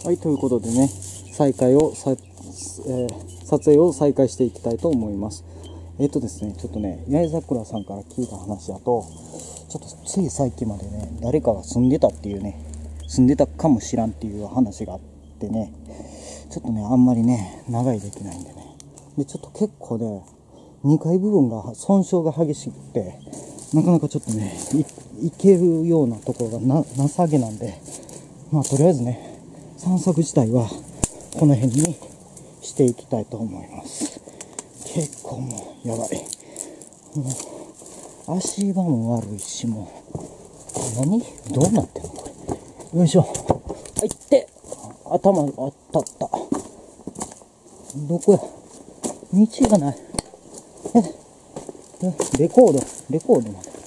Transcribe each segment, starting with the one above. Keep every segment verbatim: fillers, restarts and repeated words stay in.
はい、ということでね、再開をさ、えー、撮影を再開していきたいと思います。えっとですね、ちょっとね、八重桜さんから聞いた話だと、ちょっとつい最近までね、誰かが住んでたっていうね、住んでたかもしらんっていう話があってね、ちょっとね、あんまりね、長いできないんでね。で、ちょっと結構ね、にかい部分が損傷が激しくて、なかなかちょっとね、い、いけるようなところがな、なさげなんで、まあとりあえずね、散策自体はこの辺にしていきたいと思います。結構もうやばい。もう足場も悪いし、もう何どうなってんのこれ。よいしょ。はい、って頭当たった。どこや道がない。ええレコードレコードまで。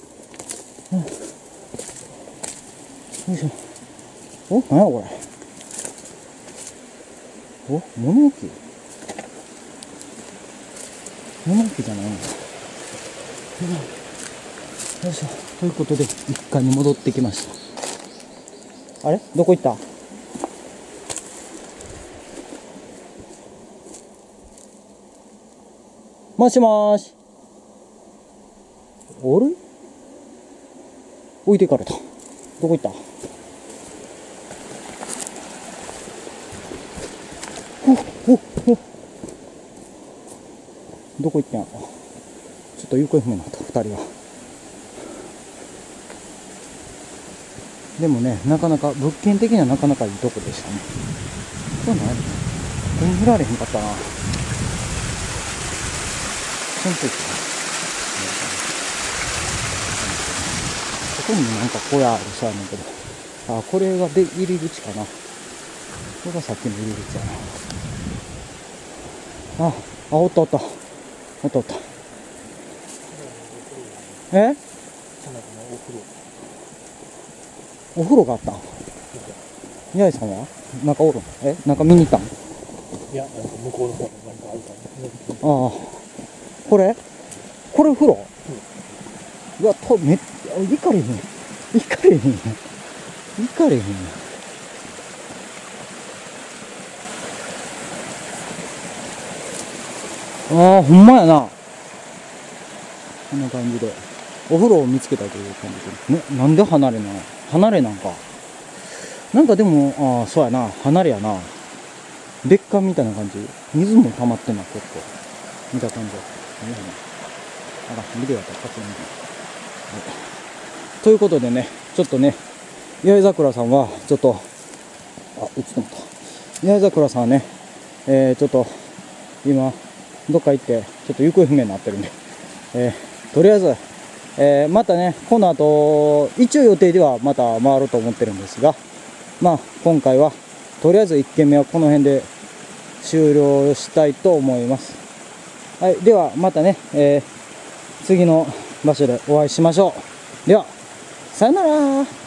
よいしょ。お、何やこれ。お、物置物置じゃないの、うん、よいしょ。ということでいっかいに戻ってきました。あれどこ行った。もしもーし。あれ置いてかれた。どこ行った。おおおどこ行ってんやろ。ちょっと行方不明になったふたりは。でもね、なかなか物件的にはなかなかいいとこでしたね。これ何手に振られへんかったな。その時はここにもなんか小屋あるさやねんけど、あ、これがで入り口かな。これがさっきの入り口やな。あ、あ、おったおったおったおった。え？お風呂があったん？八重さんは中おるん？え？中見に行ったん？ いや、向こうの方に何かあるから。 ああ、これこれ風呂？うん、うわ、と、めっ、行かれへん。行かれへん。行かれへん。ああ、ほんまやな。こんな感じで。お風呂を見つけたという感じで。ね、なんで離れなの？離れなんか。なんかでも、ああ、そうやな。離れやな。別館みたいな感じ。水も溜まってんな、結構。見た感じ。あら、ビデオやったら勝手に見て。ということでね、ちょっとね、八重桜さんは、ちょっと、あ、映ってもた。八重桜さんはね、えー、ちょっと、今、どっか行って、ちょっと行方不明になってるんで、えー、とりあえず、えー、またね、この後、一応予定ではまた回ると思ってるんですが、まあ、今回は、とりあえずいっけんめはこの辺で終了したいと思います。はい、ではまたね、えー、次の場所でお会いしましょう。では、さよなら。